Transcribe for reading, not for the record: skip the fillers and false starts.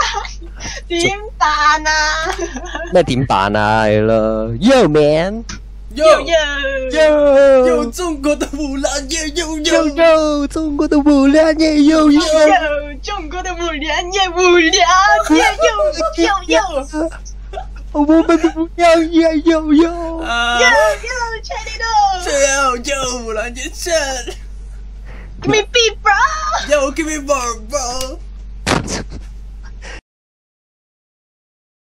點辦啊？ 咩點辦啊？係咯 ，Yo man， yo，中國的五X液，yo， 中國的五X液，yo， 中國的五X液，五X液，yo， 我們的五X液，yo， 全力的， 最後5X液勝 ，Give me beat bro， ，yo，give me more bro。